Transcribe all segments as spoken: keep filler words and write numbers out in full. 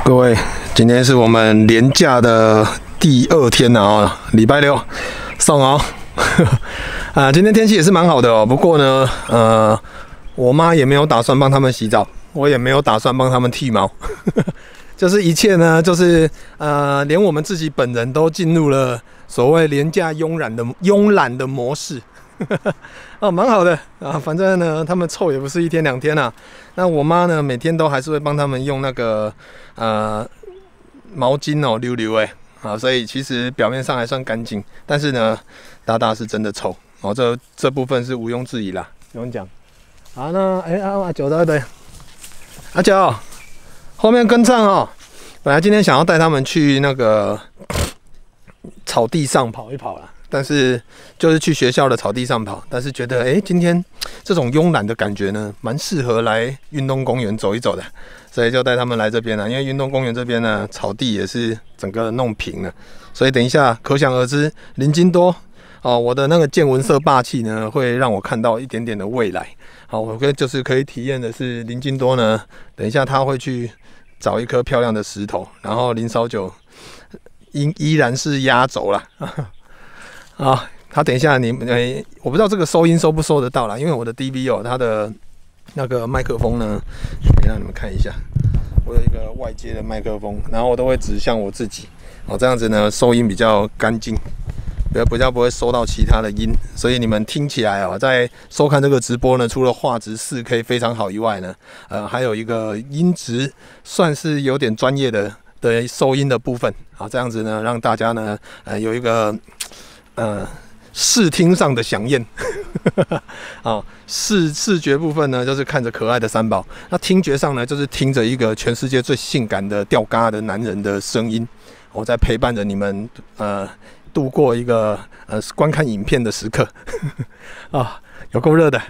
各位，今天是我们连假的第二天了哦，礼拜六送哦。啊，今天天气也是蛮好的哦，不过呢，呃，我妈也没有打算帮他们洗澡，我也没有打算帮他们剃毛，就是一切呢，就是呃，连我们自己本人都进入了所谓廉价慵懒的慵懒的模式。哦，蛮好的啊，反正呢，他们臭也不是一天两天啊。那我妈呢，每天都还是会帮他们用那个呃毛巾哦溜溜哎啊，所以其实表面上还算干净，但是呢，大大是真的臭哦，这这部分是毋庸置疑啦，不用讲。好，那哎阿阿九在对，阿九后面跟上哦。本来今天想要带他们去那个草地上跑一跑啦。但是就是去学校的草地上跑，但是觉得哎、欸，今天这种慵懒的感觉呢，蛮适合来运动公园走一走的，所以就带他们来这边了。因为运动公园这边呢，草地也是整个弄平了，所以等一下可想而知，林金多哦，我的那个见闻色霸气呢，会让我看到一点点的未来。好，我跟就是可以体验的是林金多呢，等一下他会去找一颗漂亮的石头，然后林少九依依然是压轴啦。啊，他等一下你，欸，我不知道这个收音收不收得到啦，因为我的 D V 哦，它的那个麦克风呢，让你们看一下，我有一个外接的麦克风，然后我都会指向我自己，哦，这样子呢收音比较干净，比较不会收到其他的音，所以你们听起来哦，在收看这个直播呢，除了画质 四 K 非常好以外呢，呃，还有一个音质算是有点专业的的收音的部分，啊，这样子呢，让大家呢，呃，有一个。呃，视听上的响应，啊，视视觉部分呢，就是看着可爱的三宝；那听觉上呢，就是听着一个全世界最性感的吊嘎的男人的声音，我在陪伴着你们，呃，度过一个呃观看影片的时刻，啊，有够热的。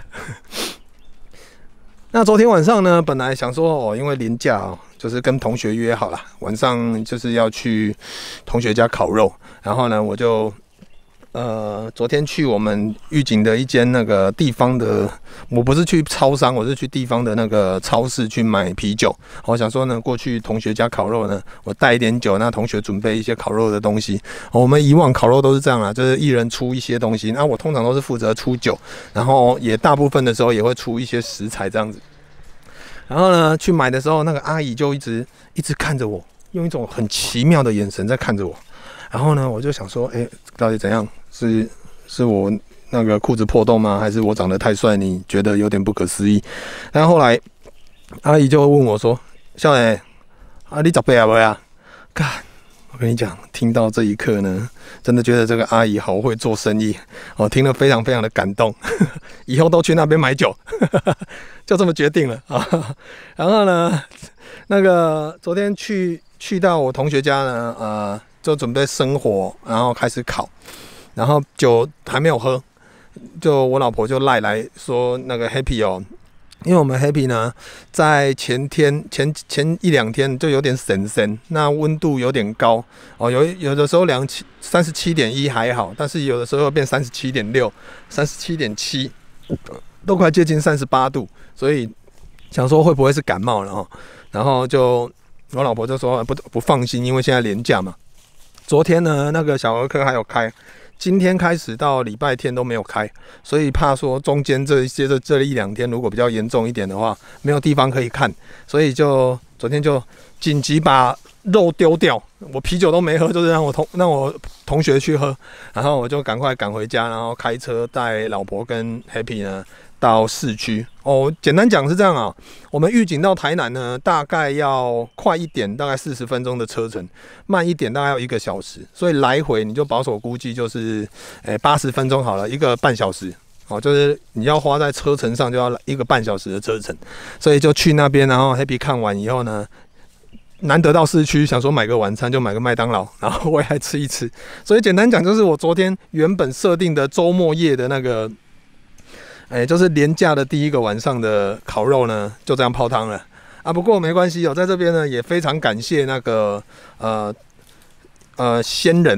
那昨天晚上呢，本来想说哦，因为连假哦，就是跟同学约好了，晚上就是要去同学家烤肉，然后呢，我就。呃，昨天去我们玉井的一间那个地方的，我不是去超商，我是去地方的那个超市去买啤酒。我想说呢，过去同学家烤肉呢，我带一点酒，那同学准备一些烤肉的东西。我们以往烤肉都是这样啦，就是一人出一些东西。那我通常都是负责出酒，然后也大部分的时候也会出一些食材这样子。然后呢，去买的时候，那个阿姨就一直一直看着我，用一种很奇妙的眼神在看着我。然后呢，我就想说，哎、欸，到底怎样？是是我那个裤子破洞吗？还是我长得太帅？你觉得有点不可思议？然后后来阿姨就问我说：“少年，啊，你十八啊未啊？”干，我跟你讲，听到这一刻呢，真的觉得这个阿姨好会做生意，我听了非常非常的感动，以后都去那边买酒，就这么决定了啊。然后呢，那个昨天去去到我同学家呢，呃。就准备生火，然后开始烤，然后酒还没有喝，就我老婆就赖来说那个 Happy 哦，因为我们 Happy 呢，在前天前前一两天就有点神神，那温度有点高哦，有有的时候量三十七点一还好，但是有的时候变三十七点六、三十七点七，都快接近三十八度，所以想说会不会是感冒了哦？然后就我老婆就说不不放心，因为现在连假嘛。昨天呢，那个小儿科还有开，今天开始到礼拜天都没有开，所以怕说中间这些这这一两天如果比较严重一点的话，没有地方可以看，所以就昨天就紧急把肉丢掉，我啤酒都没喝，就是让我同让我同学去喝，然后我就赶快赶回家，然后开车带老婆跟 Happy 呢到市区哦。简单讲是这样啊，我们玉井到台南呢，大概要快一点，大概四十分钟的车程；慢一点大概要一个小时，所以来回你就保守估计就是诶八十分钟好了，一个半小时。哦，就是你要花在车程上就要一个半小时的车程，所以就去那边，然后 Happy 看完以后呢，难得到市区，想说买个晚餐就买个麦当劳，然后我也来吃一吃。所以简单讲，就是我昨天原本设定的周末夜的那个。哎，就是连假的第一个晚上的烤肉呢，就这样泡汤了啊。不过没关系哦，在这边呢也非常感谢那个呃呃仙人啊，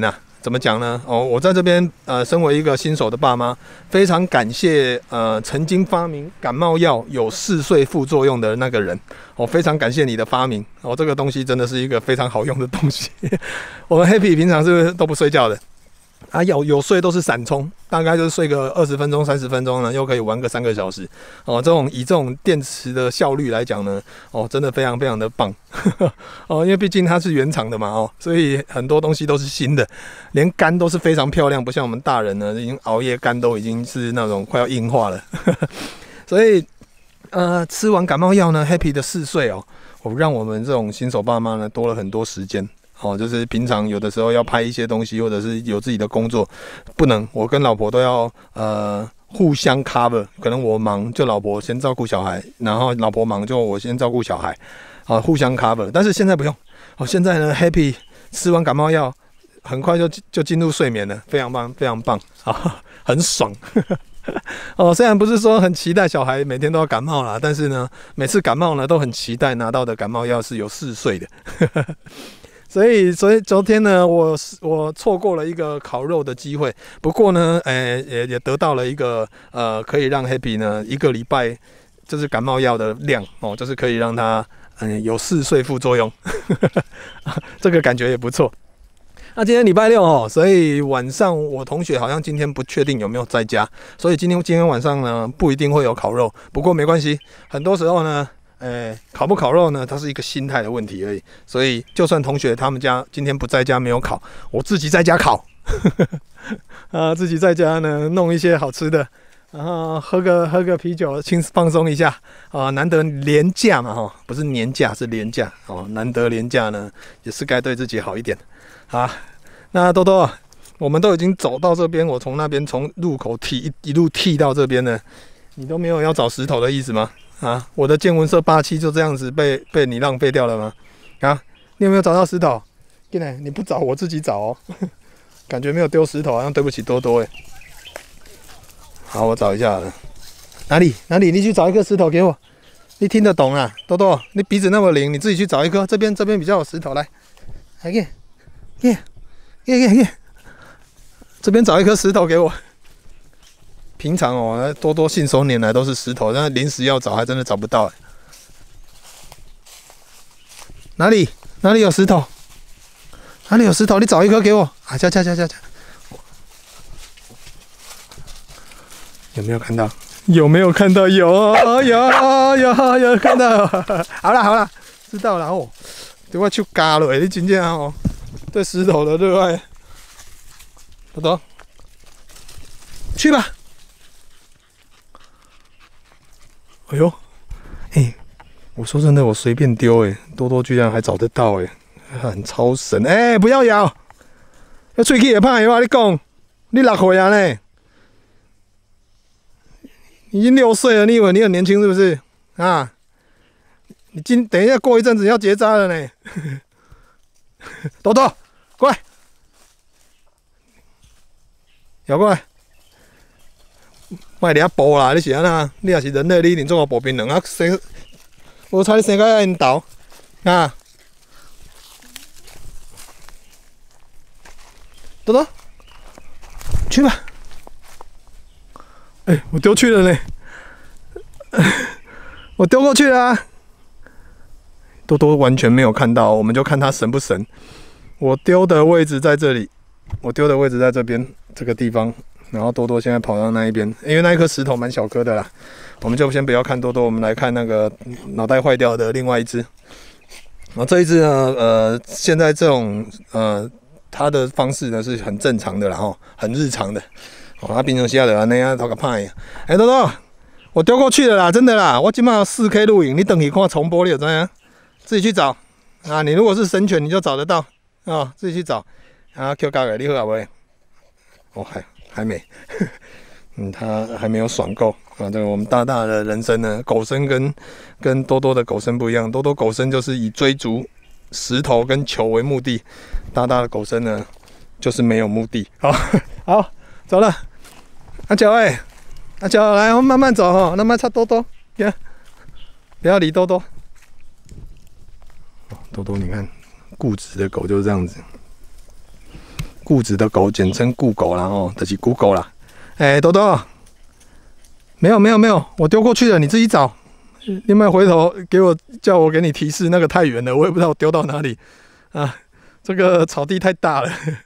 怎么讲呢？哦，我在这边呃，身为一个新手的爸妈，非常感谢呃曾经发明感冒药有嗜睡副作用的那个人。我、哦、非常感谢你的发明。哦，这个东西真的是一个非常好用的东西。我们 Happy 平常是不是都不睡觉的？啊，有有睡都是闪充，大概就是睡个二十分钟、三十分钟呢，又可以玩个三个小时。哦，这种以这种电池的效率来讲呢，哦，真的非常非常的棒。哦，因为毕竟它是原厂的嘛，哦，所以很多东西都是新的，连肝都是非常漂亮，不像我们大人呢，已经熬夜肝都已经是那种快要硬化了。所以，呃，吃完感冒药呢 ，Happy 的嗜睡哦，我让我们这种新手爸妈呢多了很多时间。哦，就是平常有的时候要拍一些东西，或者是有自己的工作，不能我跟老婆都要呃互相 cover， 可能我忙就老婆先照顾小孩，然后老婆忙就我先照顾小孩，啊，互相 cover。但是现在不用，哦，现在呢 Happy 吃完感冒药，很快就就进入睡眠了，非常棒，非常棒啊，很爽。哦，虽然不是说很期待小孩每天都要感冒啦，但是呢，每次感冒呢都很期待拿到的感冒药是有嗜睡的。所以，所以昨天呢，我我错过了一个烤肉的机会。不过呢，诶、欸，也也得到了一个呃，可以让 Happy 呢一个礼拜就是感冒药的量哦，就是可以让他嗯有嗜睡副作用，这个感觉也不错。那今天礼拜六哦，所以晚上我同学好像今天不确定有没有在家，所以今天今天晚上呢不一定会有烤肉。不过没关系，很多时候呢。诶，烤不烤肉呢？它是一个心态的问题而已。所以，就算同学他们家今天不在家没有烤，我自己在家烤，啊，自己在家呢弄一些好吃的，然后喝个喝个啤酒，轻放松一下啊。难得连假嘛，哈，不是年假是连假哦。难得连假呢，也是该对自己好一点啊。那多多，我们都已经走到这边，我从那边从入口踢一一路踢到这边了，你都没有要找石头的意思吗？啊，我的见闻社八七就这样子被被你浪费掉了吗？啊，你有没有找到石头？进来，你不找我自己找哦。感觉没有丢石头，好像对不起多多哎。好，我找一下了。哪里哪里？你去找一颗石头给我。你听得懂啊，多多？你鼻子那么灵，你自己去找一颗。这边这边比较有石头，来，来给，给，给给给，这边找一颗石头给我。平常哦，多多信手拈来都是石头，但临时要找还真的找不到。哪里哪里有石头？哪里有石头？你找一颗给我啊！加加加加加，有没有看到？有没有看到？有有有有看到！好了好了，知道了哦。对我手夹了，你真正哦，对石头的热爱。多多，去吧。哎呦，哎、欸，我说真的，我随便丢，哎，多多居然还找得到，哎，很超神，哎、欸，不要咬，要喙齿也怕的话，你讲，你六岁啊呢？已经六岁了，你以为你很年轻是不是？啊，你今等一下过一阵子要结扎了呢。多多，过来，咬过来。莫掠步啦！你是安那？你若是人类，你一定做个步兵人啊！生，我猜你生个缘投啊！多多，去吧！哎、欸，我丢去了呢，我丢过去了、啊。多多完全没有看到，我们就看他神不神。我丢的位置在这里，我丢的位置在这边这个地方。然后多多现在跑到那一边，因为那一颗石头蛮小颗的啦，我们就先不要看多多，我们来看那个脑袋坏掉的另外一只。然后这一只呢，呃，现在这种呃，它的方式呢是很正常的啦，吼，很日常的。哦，它平常时的那样头个派。哎，多多，我丢过去了啦，真的啦，我今晚有 四 K 录影，你等你看重播，你有怎样？自己去找啊！你如果是神犬，你就找得到啊、哦，自己去找。啊 ，Q 高的，你好啊喂？哦，还。还没，嗯，他还没有爽够啊！这个我们大大的人生呢，狗生跟跟多多的狗生不一样，多多狗生就是以追逐石头跟球为目的，大大的狗生呢就是没有目的。好，好，走了。阿娇哎，阿娇来，我们慢慢走哈，慢慢擦多多，不要理多多。多多，你看，固执的狗就是这样子。 固执的狗，简称固狗啦哦，就是固狗啦。哎、欸，多多，没有没有没有，我丢过去了，你自己找。你有没有回头给我叫我给你提示？那个太远了，我也不知道我丢到哪里啊。这个草地太大了。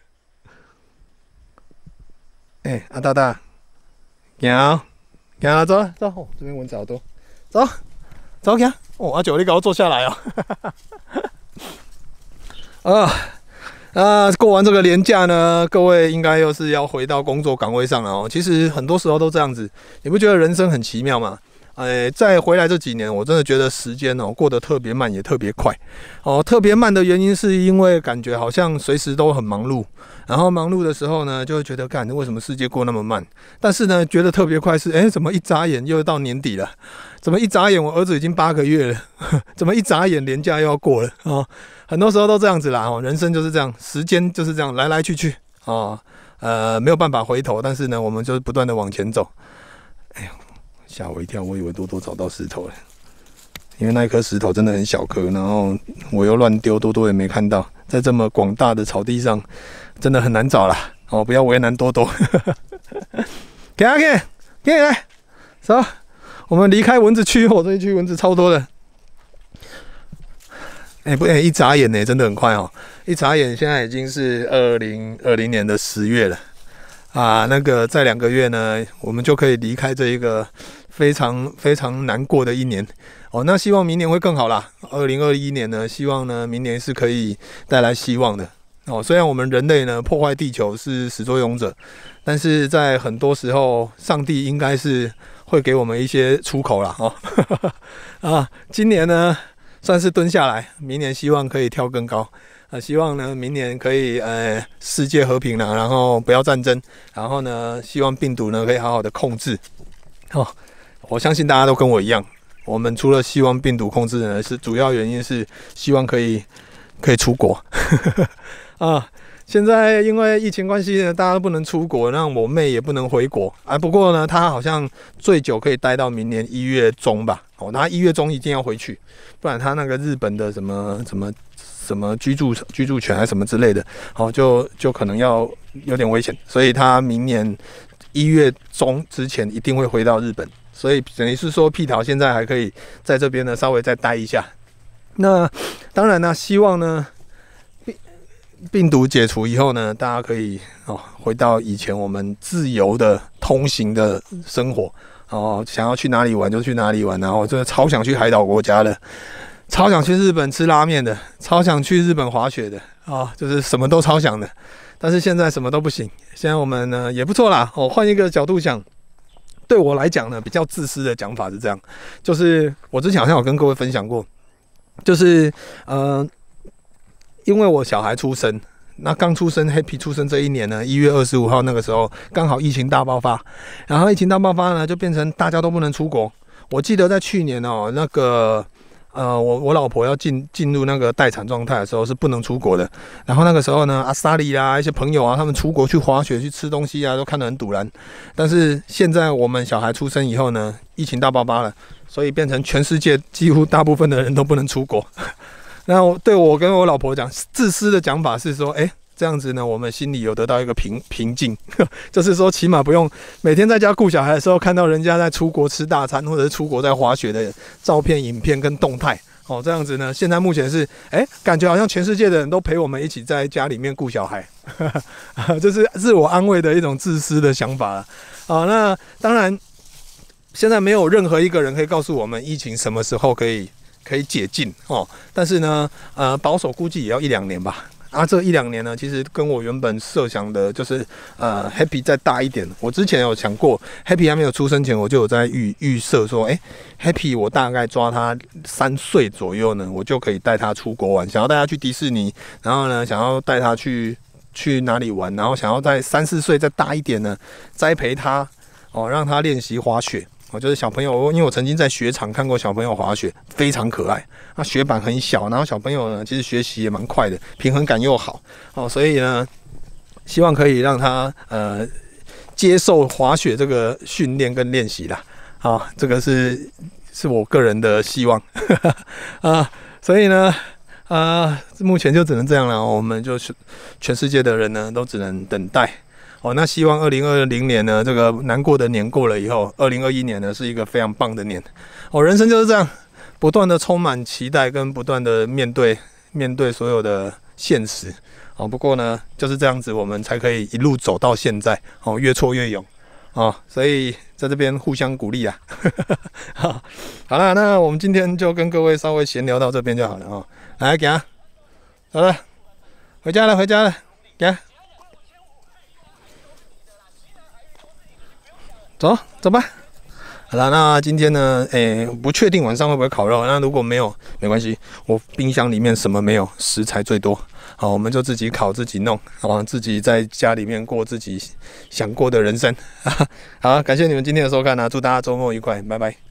哎、欸，阿大大，行，行走走，哦，这边蚊子好多，走走行。哦，阿九，你给我坐下来哦。啊。那过完这个连假呢，各位应该又是要回到工作岗位上了哦。其实很多时候都这样子，你不觉得人生很奇妙吗？哎，再回来这几年，我真的觉得时间哦过得特别慢，也特别快。哦，特别慢的原因是因为感觉好像随时都很忙碌，然后忙碌的时候呢，就会觉得，干，为什么世界过那么慢？但是呢，觉得特别快是，哎，怎么一眨眼又到年底了？怎么一眨眼我儿子已经八个月了？怎么一眨眼连假又要过了啊？哦，很多时候都这样子啦，哦，人生就是这样，时间就是这样来来去去哦，呃，没有办法回头，但是呢，我们就是不断的往前走。哎呦，吓我一跳，我以为多多找到石头了，因为那一颗石头真的很小颗，然后我又乱丢，多多也没看到，在这么广大的草地上，真的很难找啦。哦，不要为难多多。给啊给，给你来，走，我们离开蚊子区，我这一区蚊子超多的。哎、欸、不，哎、欸，一眨眼呢，真的很快哦！一眨眼，现在已经是二零二零年的十月了啊。那个再两个月呢，我们就可以离开这一个非常非常难过的一年哦。那希望明年会更好啦。二零二一年呢，希望呢明年是可以带来希望的哦。虽然我们人类呢破坏地球是始作俑者，但是在很多时候，上帝应该是会给我们一些出口啦哦。啊，今年呢，算是蹲下来，明年希望可以跳更高，呃，希望呢明年可以呃世界和平啦，然后不要战争，然后呢希望病毒呢可以好好的控制。哦，我相信大家都跟我一样，我们除了希望病毒控制呢，是主要原因是希望可以可以出国。啊，现在因为疫情关系呢，大家都不能出国，让我妹也不能回国啊。不过呢，她好像最久可以待到明年一月中吧。哦，她一月中一定要回去，不然她那个日本的什么什么什么居住居住权还是什么之类的，哦，就就可能要有点危险，所以她明年一月中之前一定会回到日本。所以等于是说，屁桃现在还可以在这边呢稍微再待一下。那当然呢，希望呢。病毒解除以后呢，大家可以哦回到以前我们自由的通行的生活哦，想要去哪里玩就去哪里玩，然后真的超想去海岛国家的，超想去日本吃拉面的，超想去日本滑雪的啊、哦，就是什么都超想的。但是现在什么都不行，现在我们呢也不错啦。哦，换一个角度想，对我来讲呢，比较自私的讲法是这样，就是我之前好像有跟各位分享过，就是呃。因为我小孩出生，那刚出生 Happy 出生这一年呢，一月二十五号那个时候刚好疫情大爆发，然后疫情大爆发呢，就变成大家都不能出国。我记得在去年哦，那个呃，我我老婆要进进入那个待产状态的时候是不能出国的。然后那个时候呢，阿萨里啦，一些朋友啊，他们出国去滑雪、去吃东西啊，都看得很堵然。但是现在我们小孩出生以后呢，疫情大爆发了，所以变成全世界几乎大部分的人都不能出国。那我对我跟我老婆讲，自私的讲法是说，哎、欸，这样子呢，我们心里有得到一个平平静，就是说，起码不用每天在家顾小孩的时候，看到人家在出国吃大餐，或者是出国在滑雪的照片、影片跟动态，哦，这样子呢，现在目前是，哎、欸，感觉好像全世界的人都陪我们一起在家里面顾小孩，这是自我安慰的一种自私的想法了。好，那当然，现在没有任何一个人可以告诉我们疫情什么时候可以。可以解禁哦，但是呢，呃，保守估计也要一两年吧。啊，这一两年呢，其实跟我原本设想的，就是呃 ，Happy 再大一点。我之前有想过 ，Happy 还没有出生前，我就有在预预设说，哎、欸、，Happy 我大概抓他三岁左右呢，我就可以带他出国玩，想要带他去迪士尼，然后呢，想要带他去去哪里玩，然后想要在三四岁再大一点呢，栽培他哦，让他练习滑雪。我就是小朋友，因为我曾经在雪场看过小朋友滑雪，非常可爱。那雪板很小，然后小朋友呢，其实学习也蛮快的，平衡感又好哦，所以呢，希望可以让他呃接受滑雪这个训练跟练习啦。啊、哦，这个是是我个人的希望啊，所以呢， 啊、呃，目前就只能这样了。我们就是全世界的人呢，都只能等待。哦，那希望二零二零年呢，这个难过的年过了以后，二零二一年呢是一个非常棒的年。哦，人生就是这样，不断的充满期待，跟不断的面对面对所有的现实。哦，不过呢，就是这样子，我们才可以一路走到现在。哦，越挫越勇。哦，所以在这边互相鼓励啊。好，好了，那我们今天就跟各位稍微闲聊到这边就好了哦。来，给啊，走了，回家了，回家了，给啊。走走吧。好了，那今天呢，诶、欸，不确定晚上会不会烤肉。那如果没有，没关系，我冰箱里面什么没有，食材最多。好，我们就自己烤，自己弄，好，自己在家里面过自己想过的人生。好，感谢你们今天的收看啊，祝大家周末愉快，拜拜。